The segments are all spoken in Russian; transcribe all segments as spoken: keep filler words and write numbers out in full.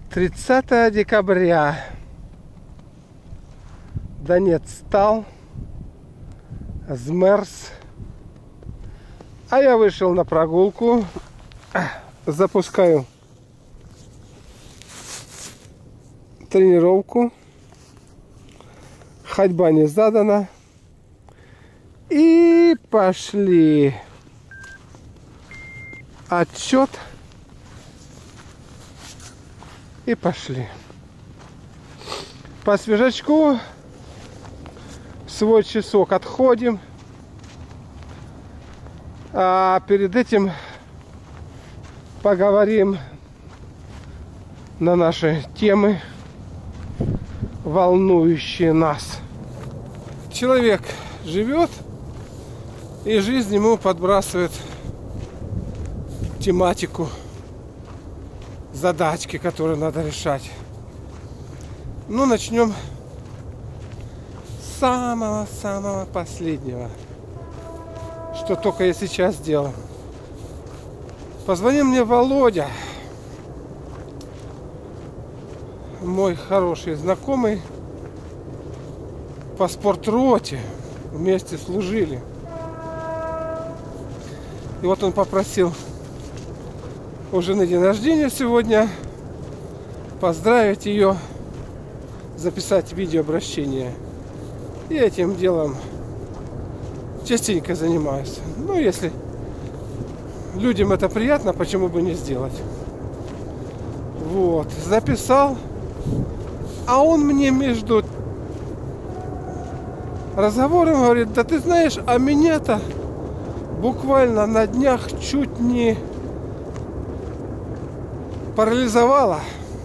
тридцатое декабря. Донец стал, змерз. А я вышел на прогулку. Запускаю тренировку. Ходьба не задана. И пошли. Отчет. И пошли. По свежачку. Свой часок отходим. А перед этим поговорим на наши темы, волнующие нас. Человек живет, и жизнь ему подбрасывает тематику, задачки, которые надо решать. Ну, начнем с самого-самого последнего, что только я сейчас сделал. Позвонил мне Володя, мой хороший знакомый, по спортроте, вместе служили. И вот он попросил у жены день рождения сегодня, поздравить ее, записать видеообращение. И этим делом частенько занимаюсь. Ну, если людям это приятно, почему бы не сделать? Вот, записал. А он мне между разговором говорит: да ты знаешь, а меня-то буквально на днях чуть не парализовало.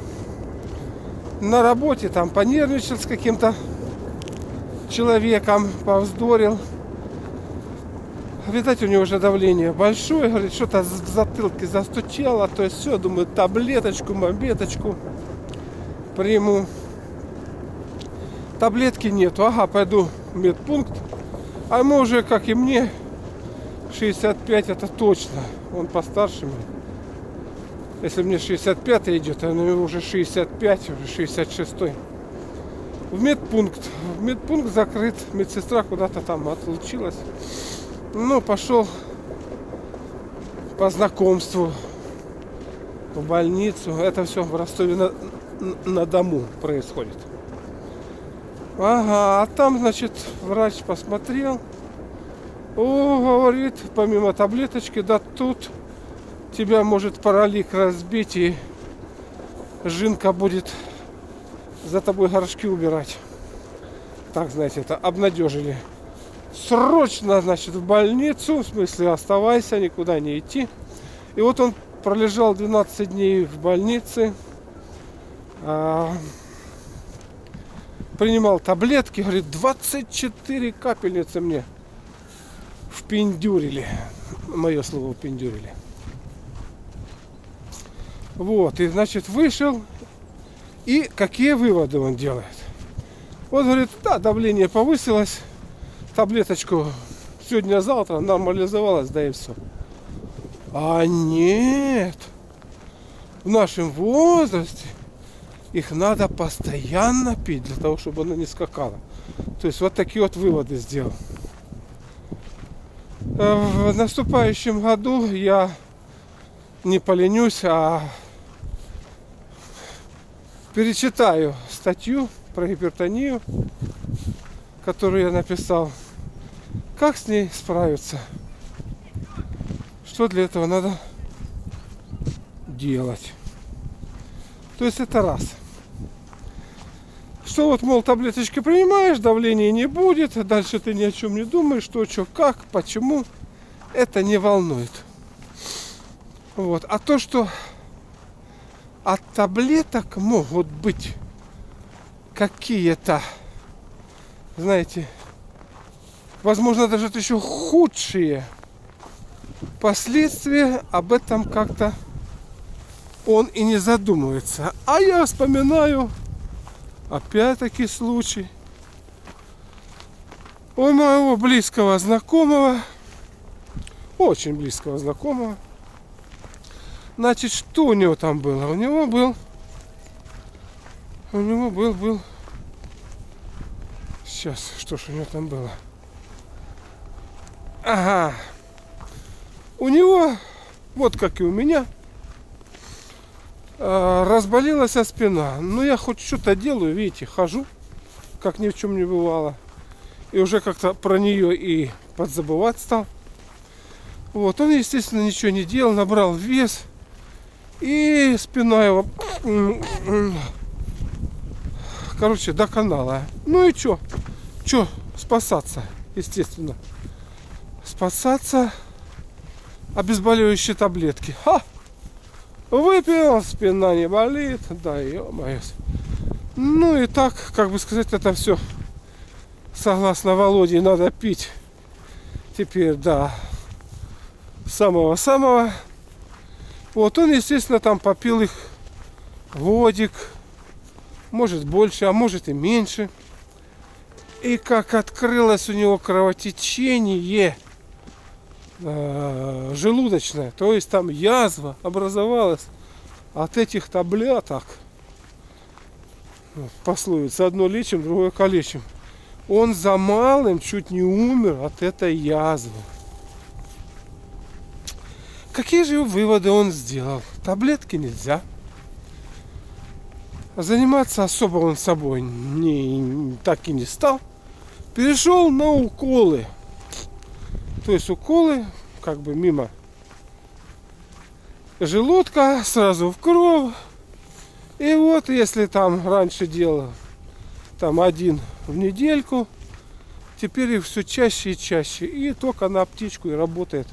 На работе там понервничал с каким-то человеком, повздорил. Видать, у него уже давление большое, говорит, что-то в затылке застучало, то есть все, думаю, таблеточку, мобеточку приму. Таблетки нету, ага, пойду в медпункт. А ему уже, как и мне, шестьдесят пять, это точно, он постарше меня. Если мне шестьдесят пятый идет, а у него уже шестьдесят пять, уже шестьдесят шестой. В медпункт. В медпункт закрыт. Медсестра куда-то там отлучилась. Ну, пошел по знакомству в больницу. Это все в Ростове на, на Дому происходит. Ага, а там, значит, врач посмотрел. О, говорит, помимо таблеточки, да тут тебя может паралик разбить, и жинка будет за тобой горшки убирать. Так, знаете, это обнадежили. Срочно, значит, в больницу. В смысле, оставайся, никуда не идти. И вот он пролежал двенадцать дней в больнице. А, принимал таблетки. Говорит, двадцать четыре капельницы мне впендюрили. Мое слово впендюрили. Вот, и, значит, вышел. И какие выводы он делает? Он говорит, да, давление повысилось, таблеточку сегодня-завтра нормализовалось, да и все. А нет, в нашем возрасте их надо постоянно пить, для того, чтобы оно не скакало. То есть вот такие вот выводы сделал. В наступающем году я не поленюсь, а перечитаю статью про гипертонию, которую я написал. Как с ней справиться? Что для этого надо делать? То есть это раз. Что вот, мол, таблеточки принимаешь, давления не будет, дальше ты ни о чем не думаешь, что, что, как, почему. Это не волнует. Вот. А то, что от таблеток могут быть какие-то, знаете, возможно, даже это еще худшие последствия, об этом как-то он и не задумывается. А я вспоминаю опять-таки случай у моего близкого знакомого, очень близкого знакомого. Значит, что у него там было? У него был У него был, был. Сейчас, что ж у него там было? Ага. У него, вот как и у меня, разболелась спина. Но я хоть что-то делаю, видите, хожу, как ни в чем не бывало. И уже как-то про нее и подзабывать стал. Вот, он, естественно, ничего не делал, набрал вес. И спина его, короче, до канала. Ну и чё? Чё спасаться, естественно. Спасаться. Обезболивающие таблетки. Ха! Выпил, спина не болит. Да, ё-моё. Ну и так, как бы сказать, это все, согласно Володе, надо пить теперь до самого-самого. Вот он, естественно, там попил их годик, может больше, а может и меньше. И как открылось у него кровотечение э, желудочное, то есть там язва образовалась от этих таблеток. Пословица: одно лечим, другое калечим. Он за малым чуть не умер от этой язвы. Какие же выводы он сделал? Таблетки нельзя. Заниматься особо он собой не, так и не стал. Перешел на уколы. То есть уколы как бы мимо желудка, сразу в кровь. И вот если там раньше делал там один в недельку, теперь их все чаще и чаще. И только на аптечку и работает.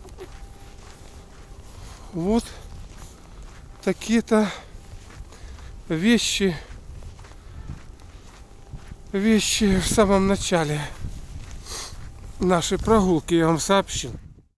Вот такие-то вещи, вещи в самом начале нашей прогулки я вам сообщил.